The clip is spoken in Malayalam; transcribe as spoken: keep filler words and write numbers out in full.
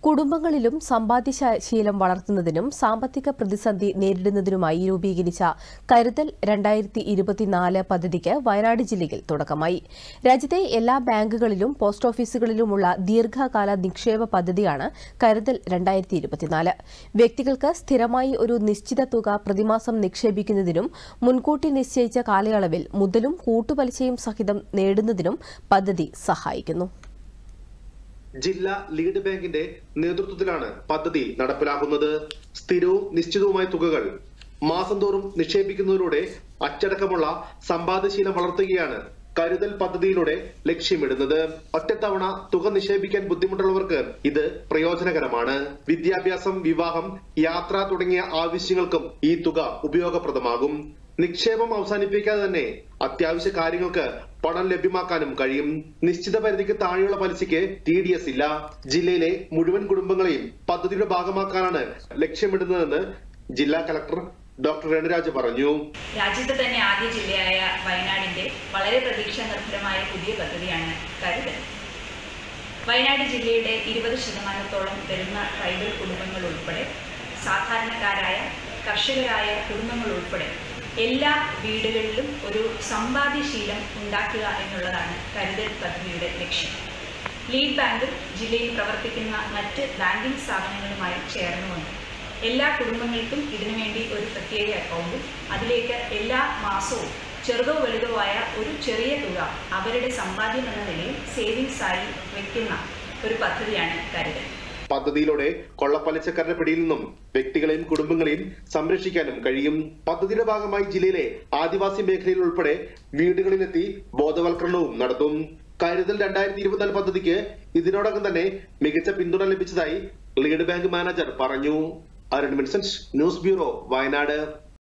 കുടുംബങ്ങളിലും സമ്പാദ്യശീലം വളർത്തുന്നതിനും സാമ്പത്തിക പ്രതിസന്ധി നേരിടുന്നതിനുമായി രൂപീകരിച്ച കരുതൽ രണ്ടായിരത്തി ഇരുപത്തിനാല് പദ്ധതിക്ക് വയനാട് ജില്ലയിൽ തുടക്കമായി. രാജ്യത്തെ എല്ലാ ബാങ്കുകളിലും പോസ്റ്റ് ഓഫീസുകളിലുമുള്ള ദീർഘകാല നിക്ഷേപ പദ്ധതിയാണ് കരുതൽ രണ്ടായിരത്തി ഇരുപത്തിനാല്. വ്യക്തികൾക്ക് സ്ഥിരമായി ഒരു നിശ്ചിത തുക പ്രതിമാസം നിക്ഷേപിക്കുന്നതിനും മുൻകൂട്ടി നിശ്ചയിച്ച കാലയളവിൽ മുതലും കൂട്ടുപലിശയും സഹിതം നേടുന്നതിനും പദ്ധതി സഹായിക്കുന്നു. ജില്ലാ ലീഡ് ബാങ്കിന്റെ നേതൃത്വത്തിലാണ് പദ്ധതി നടപ്പിലാക്കുന്നത്. സ്ഥിരവും നിശ്ചിതവുമായ തുകകൾ മാസം തോറും നിക്ഷേപിക്കുന്നതിലൂടെ അച്ചടക്കമുള്ള സമ്പാദ്യശീലം വളർത്തുകയാണ് കരുതൽ പദ്ധതിയിലൂടെ ലക്ഷ്യമിടുന്നത്. ഒറ്റത്തവണ തുക നിക്ഷേപിക്കാൻ ബുദ്ധിമുട്ടുള്ളവർക്ക് ഇത് പ്രയോജനകരമാണ്. വിദ്യാഭ്യാസം, വിവാഹം, യാത്ര തുടങ്ങിയ ആവശ്യങ്ങൾക്കും ഈ തുക ഉപയോഗപ്രദമാകും. നിക്ഷേപം അവസാനിപ്പിക്കാതെ തന്നെ അത്യാവശ്യ കാര്യങ്ങൾക്ക് പണം ലഭ്യമാക്കാനും കഴിയും. നിശ്ചിത പരിധിക്ക് താഴെയുള്ള പലിശയ്ക്ക് ടി ഡി എസ് ഇല്ല. ജില്ലയിലെ മുഴുവൻ കുടുംബങ്ങളെയും പദ്ധതിയുടെ ഭാഗമാക്കാനാണ് ലക്ഷ്യമിടുന്നതെന്ന് ജില്ലാ കളക്ടർ ഡോക്ടർ രേണുരാജ് പറഞ്ഞു. രാജ്യത്തെ തന്നെ ആദ്യ ജില്ലയായ വയനാടിന്റെ വളരെ പ്രതീക്ഷ നിർഭരമായ പുതിയ പദ്ധതിയാണ് കരുതൽ. വയനാട് ജില്ലയുടെ ഇരുപത് ശതമാനത്തോളം വരുന്ന ട്രൈബൽ കുടുംബങ്ങൾ ഉൾപ്പെടെ സാധാരണക്കാരായ കർഷകരായ കുടുംബങ്ങൾ ഉൾപ്പെടെ എല്ലാ വീടുകളിലും ഒരു സമ്പാദ്യശീലം ഉണ്ടാക്കുക എന്നുള്ളതാണ് കരുതൽ പദ്ധതിയുടെ ലക്ഷ്യം. ലീഡ് ബാങ്കും ജില്ലയിൽ പ്രവർത്തിക്കുന്ന മറ്റ് ബാങ്കിംഗ് സ്ഥാപനങ്ങളുമായി ചേർന്നുകൊണ്ട് എല്ലാ കുടുംബങ്ങൾക്കും ഇതിനുവേണ്ടി ഒരു പ്രത്യേക അക്കൗണ്ടും അതിലേക്ക് എല്ലാ മാസവും ചെറുതോ വലുതോ ആയ ഒരു ചെറിയ തുക അവരുടെ സമ്പാദ്യം എന്ന നിലയിൽ സേവിങ്സ് ആയി വയ്ക്കുന്ന ഒരു പദ്ധതിയാണ് കരുതൽ. പദ്ധതിയിലൂടെ കൊള്ളപ്പലിശക്കാരുടെ പിടിയിൽ നിന്നും വ്യക്തികളെയും കുടുംബങ്ങളെയും സംരക്ഷിക്കാനും കഴിയും. പദ്ധതിയുടെ ഭാഗമായി ജില്ലയിലെ ആദിവാസി മേഖലയിൽ ഉൾപ്പെടെ വീടുകളിലെത്തി ബോധവൽക്കരണവും നടത്തും. കരുതൽ രണ്ടായിരത്തി ഇരുപത്തിനാല് പദ്ധതിക്ക് ഇതിനോടകം തന്നെ മികച്ച പിന്തുണ ലഭിച്ചതായി ലീഡ് ബാങ്ക് മാനേജർ പറഞ്ഞു. Arun Vincent, news bureau, Wayanad.